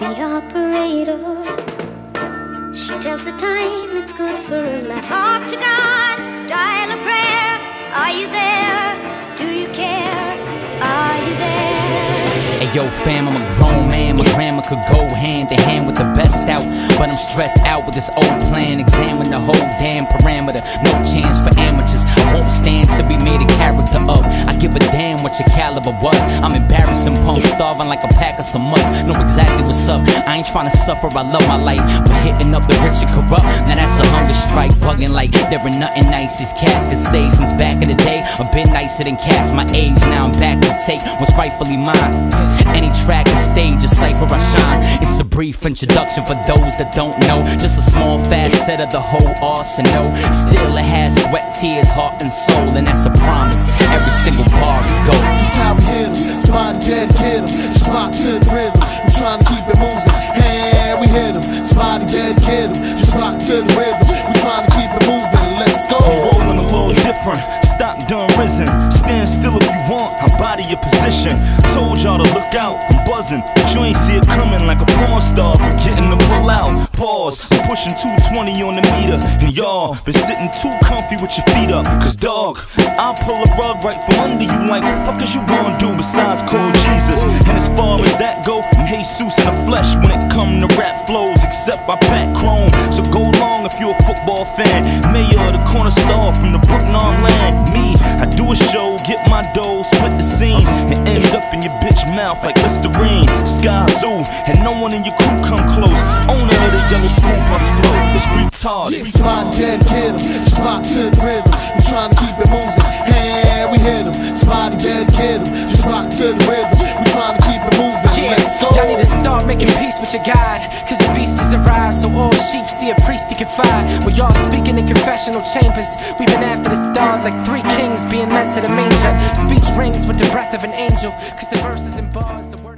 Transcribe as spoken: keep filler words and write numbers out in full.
the operator. She tells the time, it's good for a laugh. Talk to God, dial a prayer. Are you there? Do you care? Are you there? Hey yo fam, I'm a grown man. My grandma could go hand in hand with the best out, but I'm stressed out with this old plan. Examine the whole damn parameter. No chance for amateurs. I won't stand to be made a character of. I give a damn what your caliber was. I'm embarrassing punks, starving like a pack of some must. Know exactly what's up. I ain't trying to suffer, I love my life, but hitting up the rich and corrupt, now that's a hunger strike. Bugging like there ain't nothing nice these cats could say. Since back in the day, I've been nicer than cats my age. Now I'm back to take what's rightfully mine. Any track or stage, a cipher I shine. It's a brief introduction for those that don't know. Just a small facet of the whole arsenal. Still it has sweat, tears, heart and soul, and that's a promise. Every single bar is gold. That's how we hit 'em. Somebody dead, get 'em. Just rock to the rhythm. We trying to keep it moving. Hey, we hit 'em. Somebody dead, get 'em. Just rock to the rhythm. We trying to keep it moving. Let's go. I'm rolling a little different. Stop done risen. Stand still if you want. I body your position. Told y'all to look out. I'm buzzing. But you ain't see it coming like a porn star. Forgetting to pull out. Pause. I'm pushing two twenty on the meter. And y'all been sitting too comfy with your feet up. Cause dog, I'll pull a rug right from under you. Like what the fuck is you gonna do besides call Jesus? And as far as that go, I'm Jesus in the flesh when it come to rap flows. Except I pack chrome. So go long if you're a football fan. Mayor of the corner star from the Brooklyn land. Me, I do a show, get my dough, split the scene, and end up in your bitch mouth like Listerine. Sky Zoo, and no one in your crew come close. Owner of the yellow school bus flow, it's retarded. Yeah, somebody dead, get 'em. Just rock to the rhythm. We trying to keep it moving. Hey, we hit 'em. Somebody dead, get 'em. Just rock to the rhythm. We trying to keep it moving. Yeah, Let's go. y'all need to start making peace with your God, cause the beast has arrived, so all sheep see a priest he can find. When y'all speaking in confessional chambers, we've been after the stars like three kings being led to the manger. Speech rings with the breath of an angel, cause the verses and bars, the words